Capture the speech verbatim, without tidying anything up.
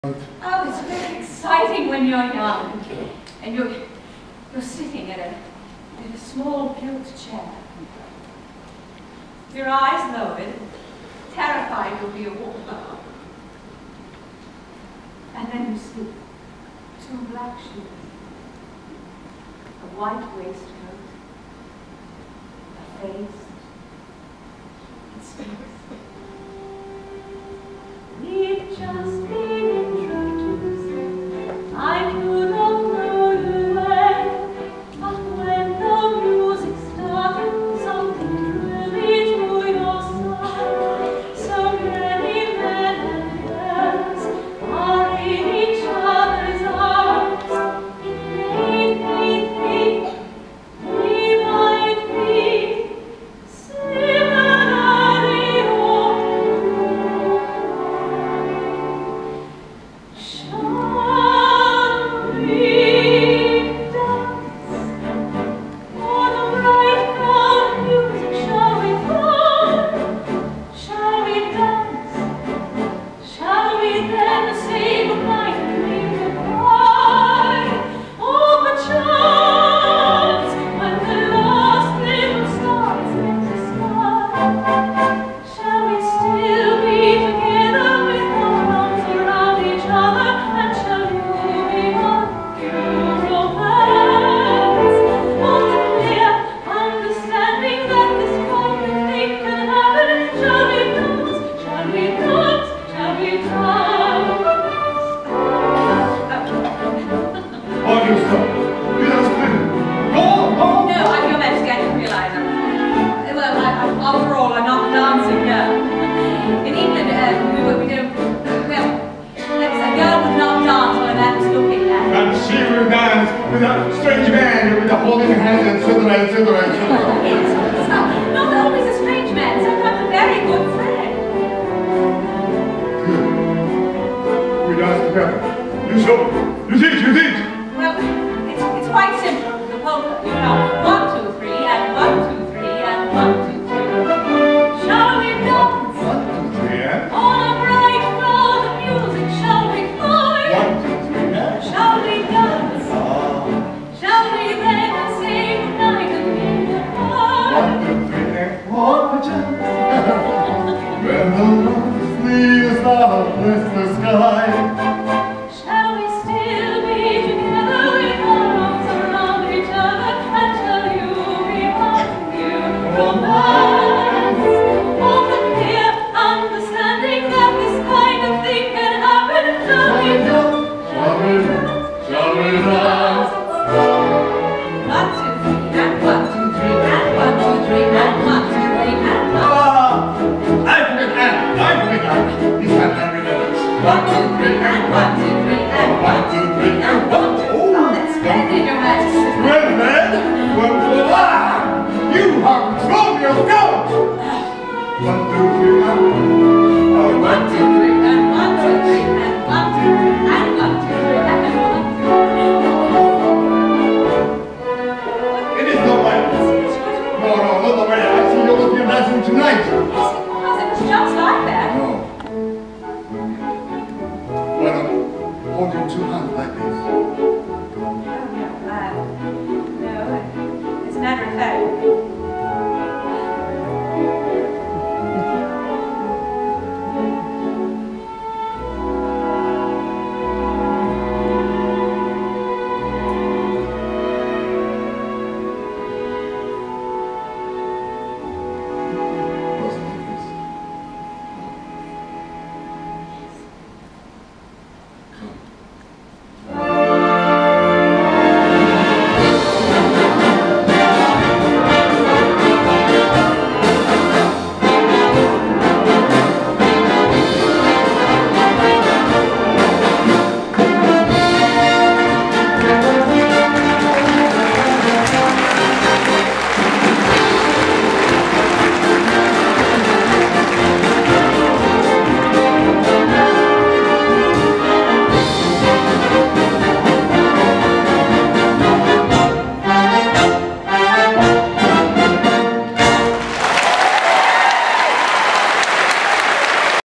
Oh, it's very exciting when you're young, and you're you're sitting in a in a small gilt chair, your eyes lowered, terrified you'll be a wallflower, and then you see two black shoes, a white waistcoat, a face, and speaks. We've just been introduced. I do not know you well, but when the music started, something drew me to your side. So many men and girls are in each other's arms. It made me think we might be similarly old. After all, I'm not a dancing girl. In England, uh, we, we don't, well, a girl would not dance when a man was looking at her. And she will dance with a strange man with a holding hand and et cetera, et cetera, et cetera. Yes, not always a strange man, sometimes a very good friend. Good. We dance together. You show. You teach, you teach. Well, it's, it's quite simple. The polka, you know, one, two, three, and one, two, three, and one, two, three. Shall we dance? One, two, three, and? On a bright cloud of music, shall we fly? One, two, three, and? Shall we dance? Ah. Shall we then say goodnight and be goodbye? One, two, three, and walk the chance. When the lovely stars bless the sky. Shall we still be together with our arms around each other until you we want you romance? Of the clear understanding that this kind of thing can happen. Shall we dance? Shall we dance? Shall we dance? One, two, three, and one, two, three, and one, two, three, and one, two, three, and one. Ah! I forget Anne. I forget Anne. This time I remember. One, two, three, and one, two, three, and one, two, three, and one. Oh, that's splendid, Your Majesty. Well, then, well, well, ah! You have controlled your scout! One, two, three, and one. Oh, One, two, three, and one, two, three, and one, two, three, and one, two, three, and one, two, three. It is not like this. No, no, not the way I see you looking at dancing tonight. Yes, it was. It was just like that. No. Why not hold your two hands like this?